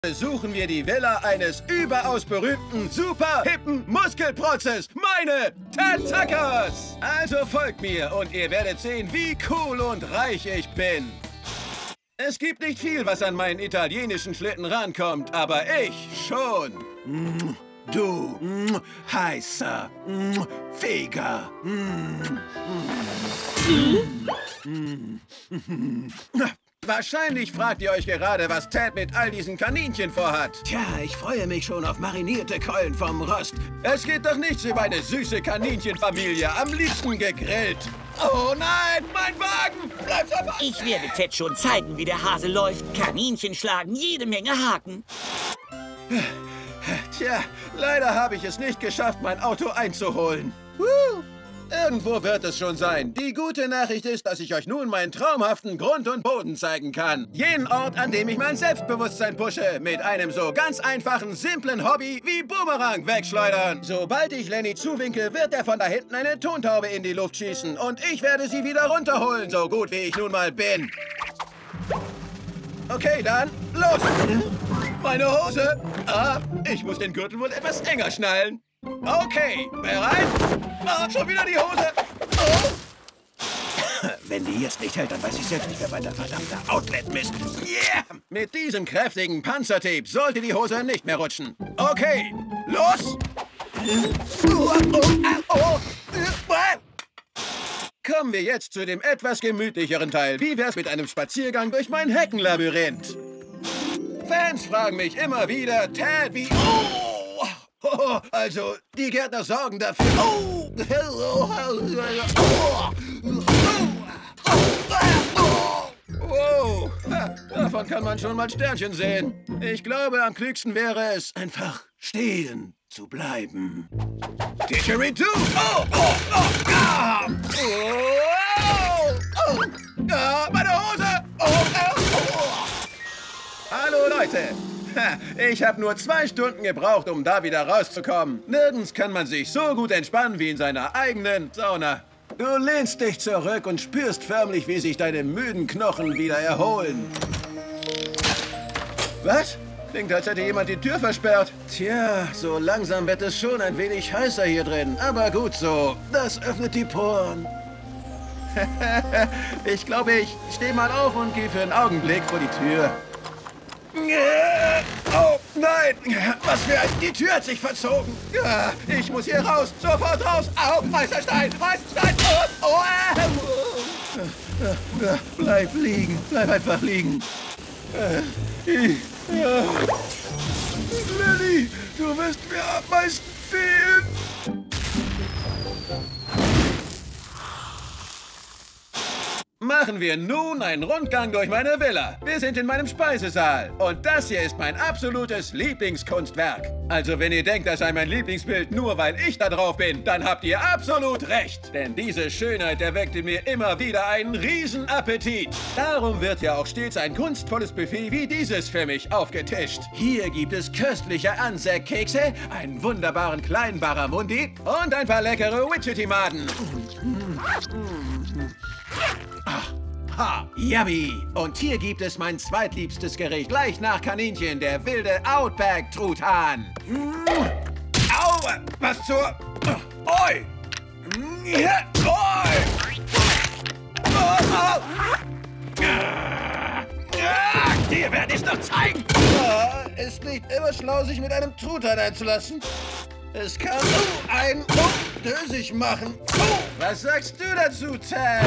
besuchen wir die Villa eines überaus berühmten, super hippen Muskelprotzes, meine Tentacles. Also folgt mir und ihr werdet sehen, wie cool und reich ich bin. Es gibt nicht viel, was an meinen italienischen Schlitten rankommt, aber ich schon. Du heißer Feger. Wahrscheinlich fragt ihr euch gerade, was Ted mit all diesen Kaninchen vorhat. Tja, ich freue mich schon auf marinierte Keulen vom Rost. Es geht doch nichts über eine süße Kaninchenfamilie, am liebsten gegrillt. Oh nein, mein Wagen! Bleib einfach! Ich werde Ted schon zeigen, wie der Hase läuft. Kaninchen schlagen jede Menge Haken. Tja, leider habe ich es nicht geschafft, mein Auto einzuholen. Irgendwo wird es schon sein. Die gute Nachricht ist, dass ich euch nun meinen traumhaften Grund und Boden zeigen kann. Jenen Ort, an dem ich mein Selbstbewusstsein pushe. Mit einem so ganz einfachen, simplen Hobby wie Boomerang wegschleudern. Sobald ich Lenny zuwinke, wird er von da hinten eine Tontaube in die Luft schießen. Und ich werde sie wieder runterholen, so gut wie ich nun mal bin. Okay, dann los! Meine Hose! Ich muss den Gürtel wohl etwas enger schnallen. Okay, bereit? Schon wieder die Hose! Wenn die jetzt nicht hält, dann weiß ich selbst nicht mehr weiter. Verdammter Outlet-Mist. Yeah! Mit diesem kräftigen Panzertape sollte die Hose nicht mehr rutschen. Okay, los! Kommen wir jetzt zu dem etwas gemütlicheren Teil. Wie wär's mit einem Spaziergang durch mein Heckenlabyrinth? Fans fragen mich immer wieder, Ted, wie... Also, die Gärtner sorgen dafür... Wow, davon kann man schon mal Sternchen sehen. Ich glaube, am klügsten wäre es, einfach stehen zu bleiben. Didgeridoo! Meine Hose! Hallo, Leute! Ich habe nur 2 Stunden gebraucht, um da wieder rauszukommen. Nirgends kann man sich so gut entspannen wie in seiner eigenen Sauna. Du lehnst dich zurück und spürst förmlich, wie sich deine müden Knochen wieder erholen. Was? Klingt, als hätte jemand die Tür versperrt. Tja, so langsam wird es schon ein wenig heißer hier drin. Aber gut so. Das öffnet die Poren. Ich glaube, ich stehe mal auf und gehe für einen Augenblick vor die Tür. Oh, nein! Was für ein... Die Tür hat sich verzogen! Ich muss hier raus! Sofort raus! Au! Heißer Stein! Heißer Stein! Bleib liegen! Bleib einfach liegen! Lenny! Du wirst mir am meisten fehlen! Machen wir nun einen Rundgang durch meine Villa. Wir sind in meinem Speisesaal. Und das hier ist mein absolutes Lieblingskunstwerk. Also wenn ihr denkt, das sei mein Lieblingsbild nur weil ich da drauf bin, dann habt ihr absolut recht. Denn diese Schönheit erweckte mir immer wieder einen Riesenappetit. Darum wird ja auch stets ein kunstvolles Buffet wie dieses für mich aufgetischt. Hier gibt es köstliche Ansäckkekse, einen wunderbaren kleinen Barramundi und ein paar leckere Widgety-Maden. Ha, yummy! Und hier gibt es mein zweitliebstes Gericht, gleich nach Kaninchen, der wilde Outback-Truthahn. Au! Was zur... Oi! Oi! Dir werde ich noch zeigen! Ist nicht immer schlau, sich mit einem Truthahn einzulassen. Es kann einen dösig machen. Was sagst du dazu, Ted?